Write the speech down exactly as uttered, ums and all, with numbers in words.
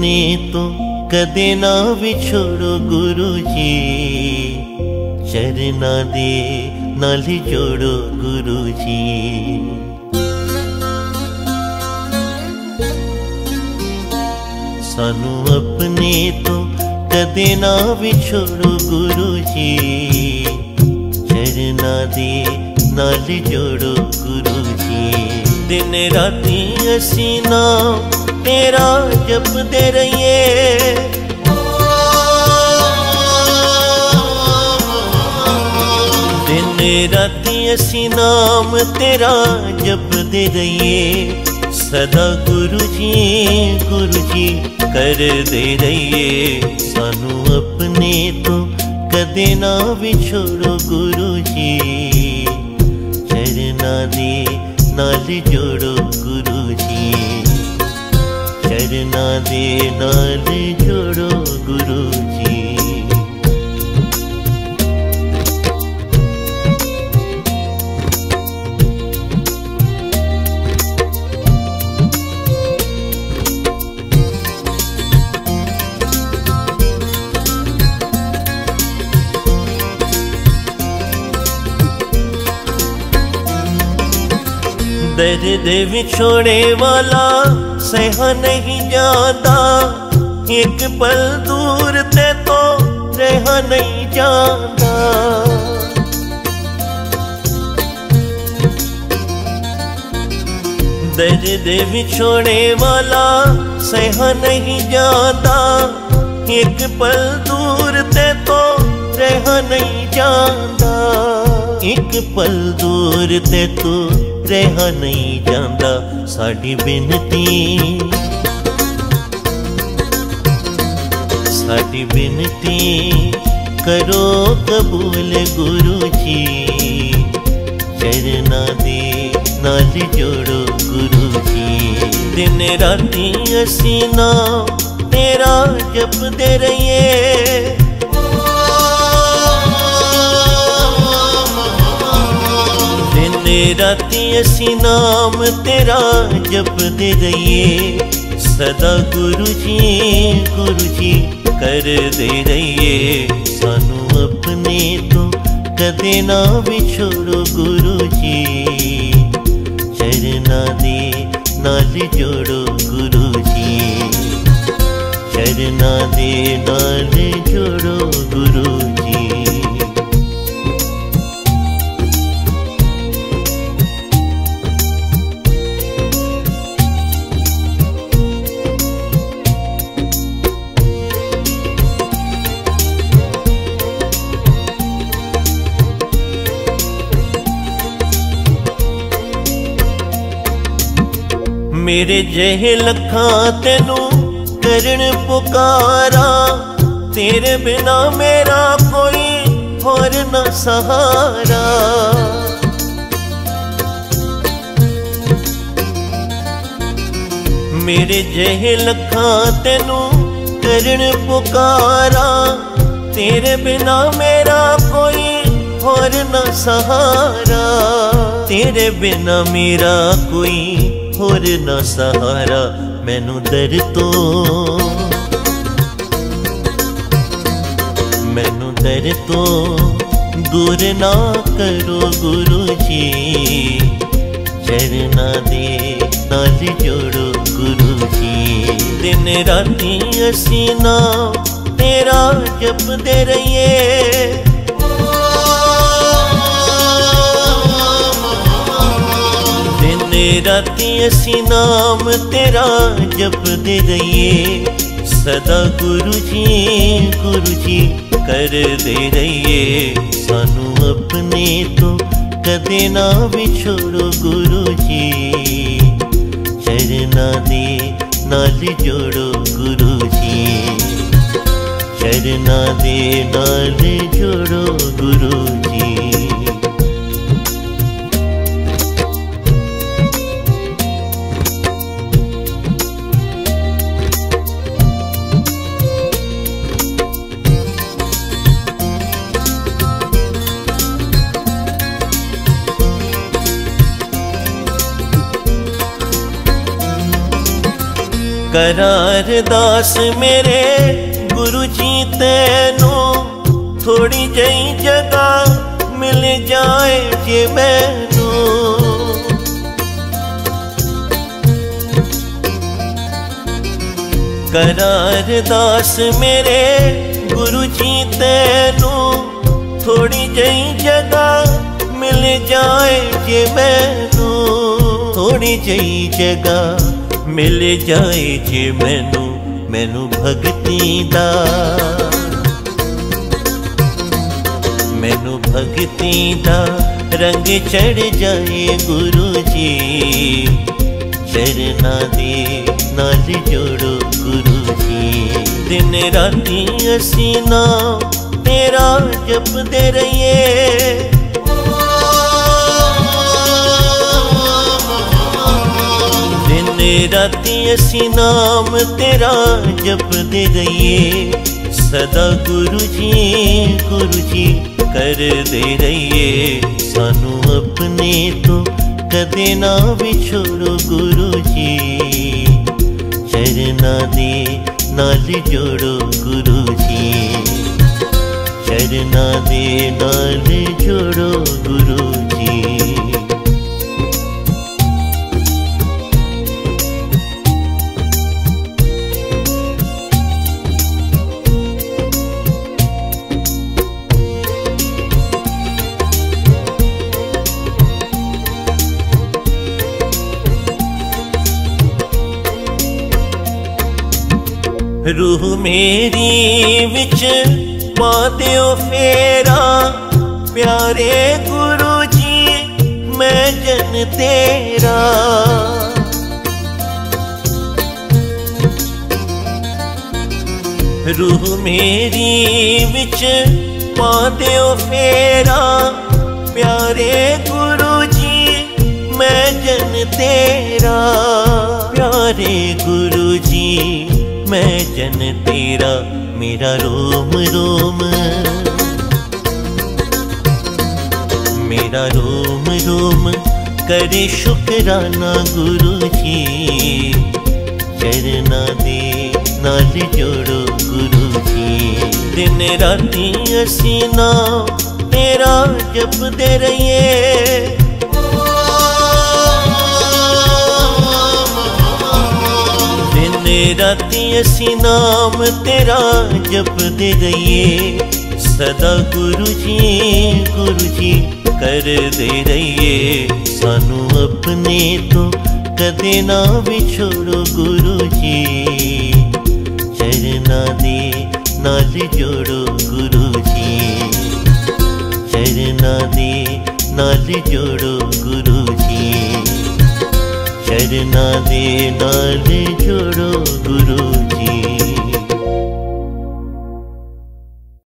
अपने तो कदे ना विछोड़ो गुरु जी, चरना दे नाल जोड़ो गुरु जी। सानू अपने तो कदे ना विछोड़ो गुरु जी, चरना दे नाल जोड़ो गुरु जी। दिन राती असी नाम तेरा जपदे रहिए, दिन राती असी नाम तेरा जपदे रहिए। सदा गुरु जी गुरु जी कर दे रहिए। सानू अपने तो कदे ना विछोड़ो गुरु जी, चरना दे नाल जोड़ो गुरु जी, चरना दे नाल जोड़ो गुरु जी। दर्द विछोड़े वाला सहा नहीं जाता, एक पल दूर ते तो रहा नहीं जाता। दर्द विछोड़े वाला सहा नहीं जाता, एक पल दूर ते तो रहा नहीं जाता। एक पल दूर ते तो रहा नहीं जाता। साडी बिनती साडी बिनती करो कबूल गुरु जी, चरना दे नाल जोड़ो गुरु जी। दिन राती असी नाम तेरा जपदे रहिए, राती असी नाम तेरा जपदे रहिए। सदा गुरु जी गुरु जी कर दे रहिए। सानू अपने तो कदे ना विछोड़ो गुरु जी, चरना दे नाल जोड़ो गुरु जी, चरना दे नाल जोड़ो गुरु जी। मेरे जहे लखा तेनू करन पुकारा, तेरे बिना मेरा कोई और न सहारा। मेरे जहे लखा तेनू करन पुकारा, तेरे बिना मेरा कोई और न सहारा। तेरे बिना मेरा कोई और न सहारा। मैनू दर तो मैनू दर तो दूर ना करो गुरु जी, चरना दे नाल जोड़ो गुरु जी। दिन राती असी नाम तेरा जपदे रहिए, राती असी नाम तेरा जपदे रहिए। सदा गुरु जी गुरु जी कर दे रहिए। सानू अपने तो कदे ना विछोड़ो गुरु जी, चरना दे नाल जोड़ो गुरु जी, चरना दे नाल जोड़ो गुरु जी। करार दास मेरे गुरु जी तैनू थोड़ी जही जगह मिल जाए जे मैनू। करार दास मेरे गुरु जी तैनू थोड़ी जही जगह मिल जाए जे मैनू। थोड़ी जही जगह मिल जाए जे मैनू, मैनू भगती दा, मैनू भगती दा रंग चढ़ जाए गुरु जी। चरना दे नाल जोड़ो गुरु जी। दिन राती असी नाम तेरा जपदे रहिए। दिन राती असी नाम तेरा जपदे रहिए। सदा गुरु जी गुरु जी कर दे रहिए। सानू अपने तो कदे ना विछोड़ो गुरु जी। चरना दे नाल जोड़ो गुरु जी। चरना दे नाल जोड़ो गुरु जी। रूह मेरी विच पा दियो फेरा। प्यारे गुरु जी मैं जन तेरा। रूह मेरी विच पा दियो फेरा। प्यारे गुरु जी मैं जन तेरा। प्यारे गुरु जी मैं जन तेरा। मेरा रोम रोम मेरा रोम रोम करे शुकराना गुरु जी। चरना दे नाल जोड़ो गुरु जी। दिन राती असी नाम तेरा जपदे रहिए। राती असी नाम तेरा जपदे रहिए। सदा गुरु जी गुरु जी कर दे रहिए। सानू अपने तो कदे ना विछोड़ो गुरु जी। चरना दे नाल जोड़ो गुरु जी। चरना दे नाल जोड़ो गुरु जी। चरना दे नाल जोड़ो गुरु जी।